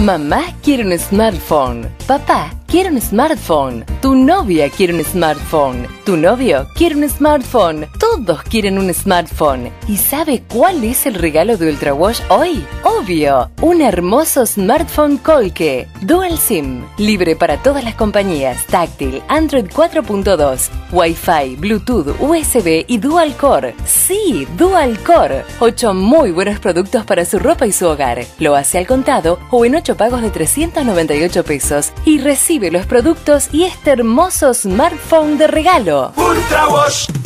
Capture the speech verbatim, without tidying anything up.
Mamá quiere un smartphone. Papá quiere un smartphone. Tu novia quiere un smartphone. Tu novio quiere un smartphone. Todos quieren un smartphone. ¿Y sabe cuál es el regalo de Ultrawash hoy? Obvio, un hermoso smartphone Colque. Dual SIM, libre para todas las compañías, táctil, Android cuatro punto dos, Wi-Fi, Bluetooth, U S B y Dual Core. Sí, Dual Core. Ocho muy buenos productos para su ropa y su hogar. Lo hace al contado o en ocho pagos de trescientos noventa y ocho pesos y recibe los productos y este hermoso smartphone de regalo. Ultrawash.